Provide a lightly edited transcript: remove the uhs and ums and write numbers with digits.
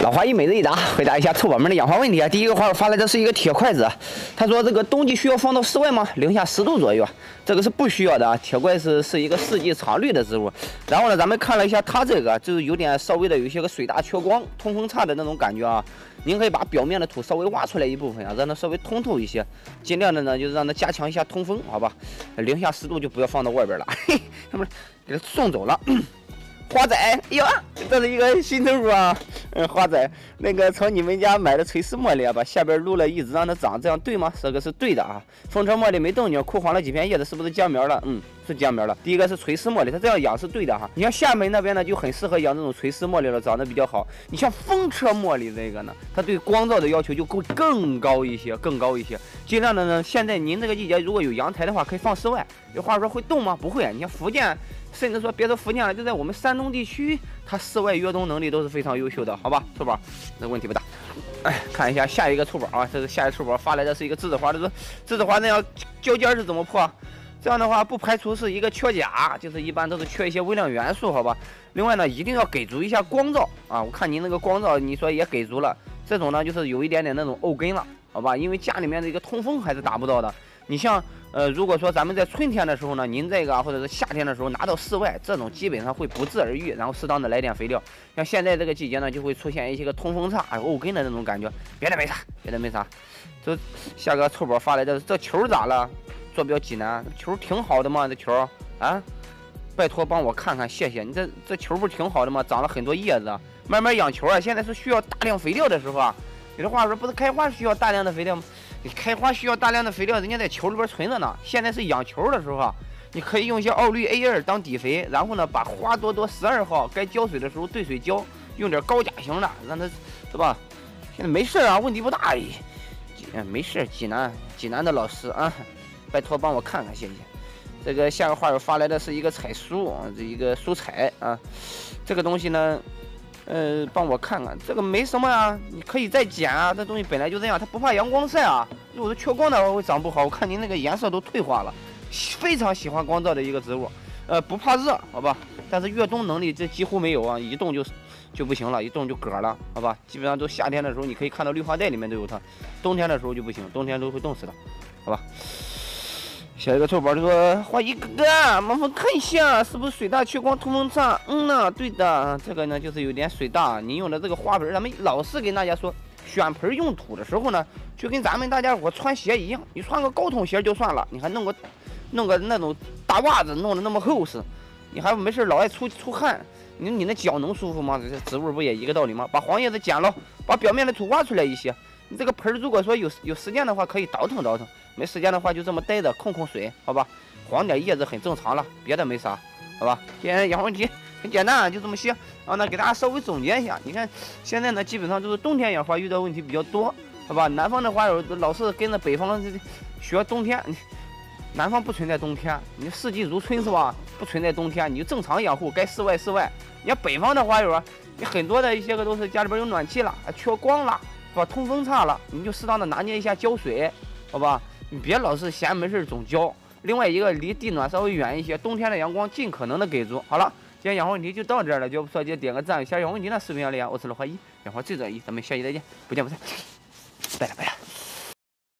老花一每日一答，回答一下臭宝们的养花问题啊。第一个花友发来的是一个铁筷子，他说这个冬季需要放到室外吗？零下10度左右，这个是不需要的啊。铁筷子是一个四季常绿的植物。然后呢，咱们看了一下它这个，就是有点稍微的有一些个水大缺光、通风差的那种感觉啊。您可以把表面的土稍微挖出来一部分啊，让它稍微通透一些，尽量的呢就是让它加强一下通风，好吧？零下10度就不要放到外边了，他们给它送走了。花仔，哎呦，这是一个新成果啊！花仔，那个从你们家买的垂丝茉莉啊，把下边撸了，一直让它长，这样对吗？这个是对的啊。风车茉莉没动静，枯黄了几片叶子，是不是降苗了？是降苗了。第一个是垂丝茉莉，它这样养是对的哈。你像厦门那边呢，就很适合养这种垂丝茉莉了，长得比较好。你像风车茉莉这个呢，它对光照的要求就更高一些，尽量的呢，现在您这个季节如果有阳台的话，可以放室外。有话说会动吗？不会啊。你像福建。甚至说别说福建了，就在我们山东地区，它室外越冬能力都是非常优秀的，好吧？臭宝，那问题不大。看一下下一个臭宝啊，这是下一个臭宝发来的是一个栀子花，他说栀子花那样胶尖是怎么破？这样的话不排除是一个缺钾，就是一般都是缺一些微量元素，好吧？另外呢，一定要给足一下光照啊！我看您那个光照，你说也给足了，这种呢就是有一点点那种沤根了，好吧？因为家里面的一个通风还是达不到的。你像如果说咱们在春天的时候呢，您这个或者是夏天的时候拿到室外，这种基本上会不治而愈，然后适当的来点肥料。像现在这个季节呢，就会出现一些个通风差、沤根的那种感觉。别的没啥。这下个臭宝发来的这球咋了？坐标济南，球挺好的嘛，这球啊，拜托帮我看看，谢谢你。这球不是挺好的吗？长了很多叶子，慢慢养球啊。现在是需要大量肥料的时候啊。有的话说不是开花需要大量的肥料吗？你开花需要大量的肥料，人家在球里边存着呢。现在是养球的时候啊，你可以用一些奥氯 A2当底肥，然后呢把花多多12号该浇水的时候兑水浇，用点高钾型的，让它是吧？现在没事啊，问题不大。没事，济南的老师啊，拜托帮我看看，谢谢。这个下个话友发来的是一个彩蔬啊，这一个蔬菜啊，这个东西呢。帮我看看，这个没什么啊，你可以再剪啊，这东西本来就这样，它不怕阳光晒啊。如果是缺光的话会长不好，我看您那个颜色都退化了，非常喜欢光照的一个植物，不怕热，好吧？但是越冬能力这几乎没有啊，一动就不行了，一动就嗝了，好吧？基本上都夏天的时候你可以看到绿化带里面都有它，冬天的时候就不行，冬天都会冻死的，好吧？下一个臭宝就说：“花一哥哥，麻烦看一下是不是水大缺光通风差？”呢，对的，这个呢就是有点水大。您用的这个花盆，咱们老是跟大家说，选盆用土的时候呢，就跟咱们大家伙穿鞋一样，你穿个高筒鞋就算了，你还弄个那种大袜子，弄得那么厚实，你还没事老爱出汗，你那脚能舒服吗？这植物不也一个道理吗？把黄叶子剪了，把表面的土挖出来一些。你这个盆如果说有时间的话，可以倒腾，没时间的话就这么待着控水，好吧？黄点叶子很正常了，别的没啥，好吧？今天养花问题很简单，就这么些。然后呢，给大家稍微总结一下，你看现在呢，基本上都是冬天养花遇到问题比较多，好吧？南方的花友老是跟着北方学冬天，南方不存在冬天，你四季如春是吧？不存在冬天，你就正常养护，该室外室外。你看北方的花友啊，你很多的一些个都是家里边有暖气了，缺光了。是吧？通风差了，你就适当的拿捏一下浇水，好吧？你别老是闲没事总浇。另外一个离地暖稍微远一些，冬天的阳光尽可能的给足。好了，今天养花问题就到这儿了，就不错，记得点个赞，下养花问题呢视频要连，我是老花一，养花最专一，咱们下期再见，不见不散，拜了。